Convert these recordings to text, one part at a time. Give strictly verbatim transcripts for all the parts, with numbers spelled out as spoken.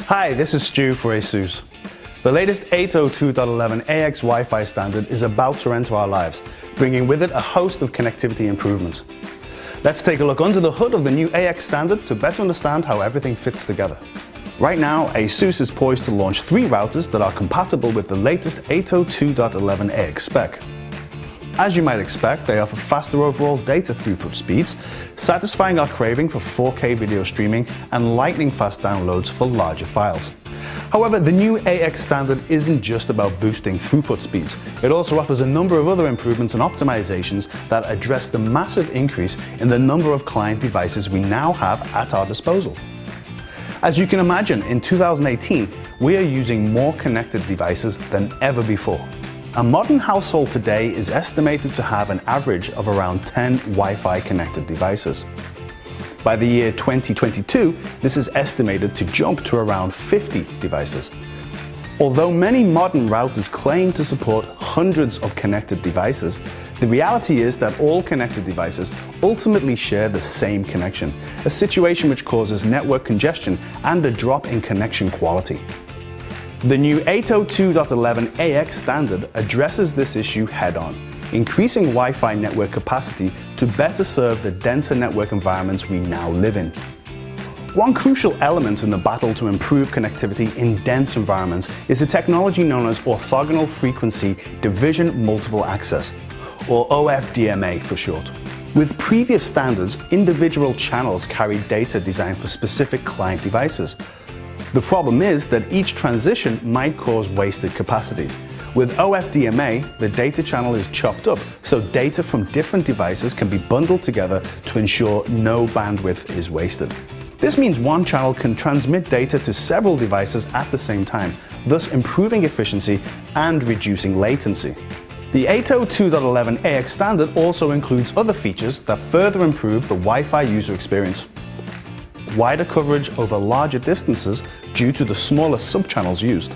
Hi, this is Stu for ASUS. The latest eight oh two dot eleven A X Wi-Fi standard is about to enter our lives, bringing with it a host of connectivity improvements. Let's take a look under the hood of the new A X standard to better understand how everything fits together. Right now, ASUS is poised to launch three routers that are compatible with the latest eight oh two dot eleven A X spec. As you might expect, they offer faster overall data throughput speeds, satisfying our craving for four K video streaming and lightning-fast downloads for larger files. However, the new A X standard isn't just about boosting throughput speeds. It also offers a number of other improvements and optimizations that address the massive increase in the number of client devices we now have at our disposal. As you can imagine, in two thousand eighteen, we are using more connected devices than ever before. A modern household today is estimated to have an average of around ten Wi-Fi connected devices. By the year twenty twenty-two, this is estimated to jump to around fifty devices. Although many modern routers claim to support hundreds of connected devices, the reality is that all connected devices ultimately share the same connection, a situation which causes network congestion and a drop in connection quality. The new eight oh two dot eleven A X standard addresses this issue head-on, increasing Wi-Fi network capacity to better serve the denser network environments we now live in. One crucial element in the battle to improve connectivity in dense environments is the technology known as orthogonal frequency division multiple access, or O F D M A for short. With previous standards, individual channels carried data designed for specific client devices. The problem is that each transition might cause wasted capacity. With O F D M A, the data channel is chopped up, so data from different devices can be bundled together to ensure no bandwidth is wasted. This means one channel can transmit data to several devices at the same time, thus improving efficiency and reducing latency. The eight oh two dot eleven A X standard also includes other features that further improve the Wi-Fi user experience. Wider coverage over larger distances due to the smaller subchannels used.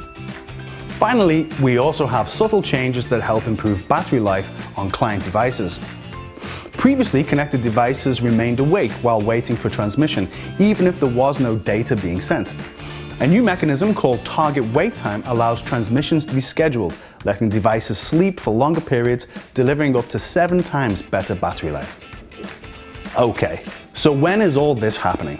Finally, we also have subtle changes that help improve battery life on client devices. Previously, connected devices remained awake while waiting for transmission, even if there was no data being sent. A new mechanism called target wait time allows transmissions to be scheduled, letting devices sleep for longer periods, delivering up to seven times better battery life. Okay, so when is all this happening?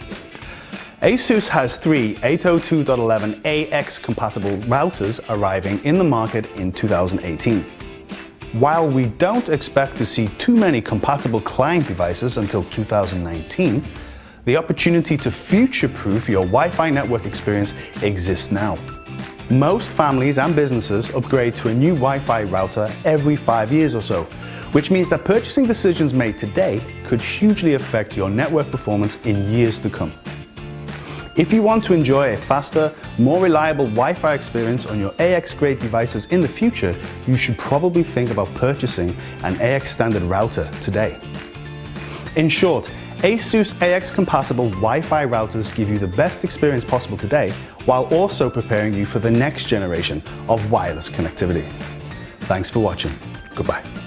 ASUS has three eight oh two dot eleven A X compatible routers arriving in the market in two thousand eighteen. While we don't expect to see too many compatible client devices until two thousand nineteen, the opportunity to future-proof your Wi-Fi network experience exists now. Most families and businesses upgrade to a new Wi-Fi router every five years or so, which means that purchasing decisions made today could hugely affect your network performance in years to come. If you want to enjoy a faster, more reliable Wi-Fi experience on your A X-grade devices in the future, you should probably think about purchasing an A X standard router today. In short, ASUS A X-compatible Wi-Fi routers give you the best experience possible today, while also preparing you for the next generation of wireless connectivity. Thanks for watching. Goodbye.